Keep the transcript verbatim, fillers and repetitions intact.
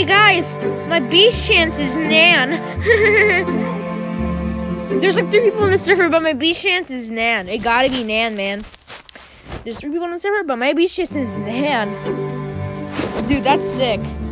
Hey guys, my beast chance is Nan. There's like three people in the server, but my beast chance is Nan. It gotta be Nan, man. There's three people in the server, but my beast chance is Nan. Dude, that's sick.